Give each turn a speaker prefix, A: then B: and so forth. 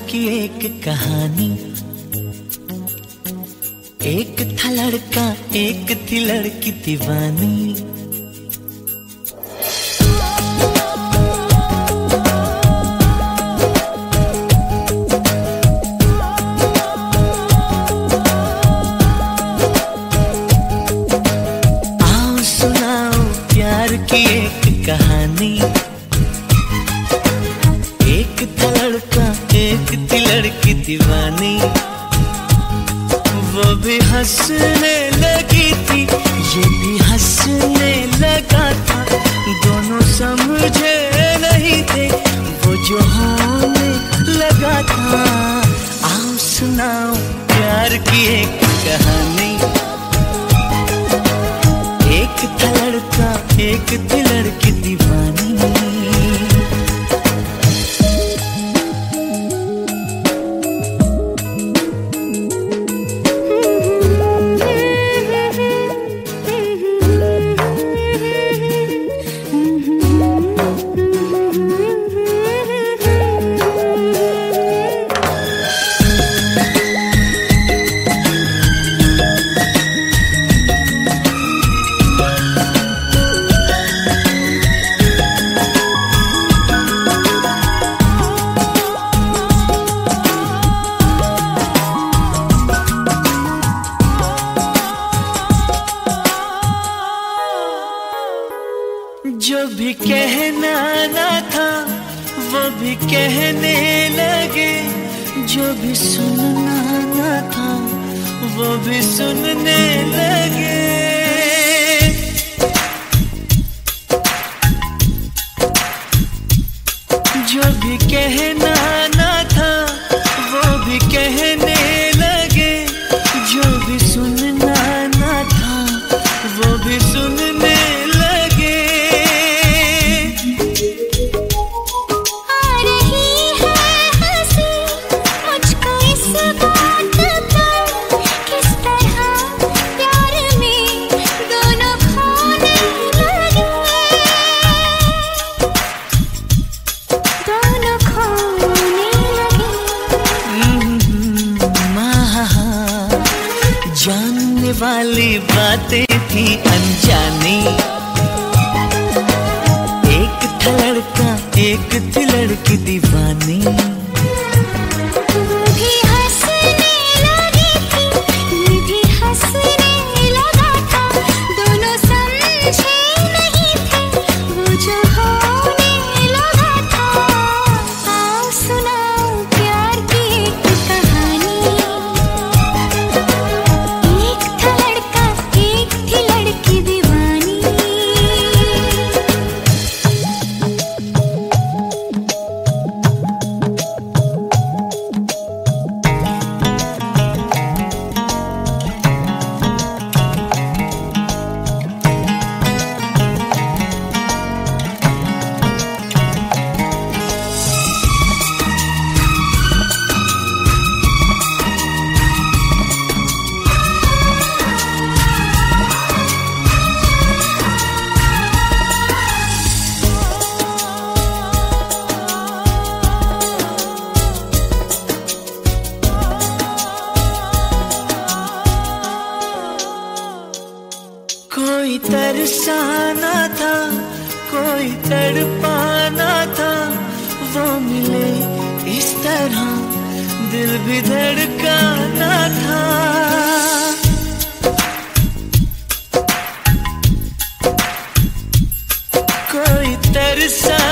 A: की एक कहानी। एक था लड़का, एक थी लड़की दीवानी। आओ सुनाओ प्यार की एक कहानी। एक था लड़का, एक थी लड़की दीवानी। वो भी हंसने लगी थी, ये भी हंसने लगा था। दोनों समझे नहीं थे वो जो होने लगा था। आओ सुनाओ प्यार की एक कहानी। एक था लड़का, एक थी लड़की दीवानी। जो भी कहना ना था वो भी कहने लगे। जो भी सुनना ना था वो भी सुनने लगे। जो भी कहना ना था वो भी कहने लगे। जो भी सुनना ना था वो भी सुनने लगे। जानने वाली बातें थी अनजानी। एक था लड़का, एक थी लड़की दीवानी। कोई तरसाना था, कोई तड़पाना था। वो मिले इस तरह दिल भी धड़काना था। कोई तरसा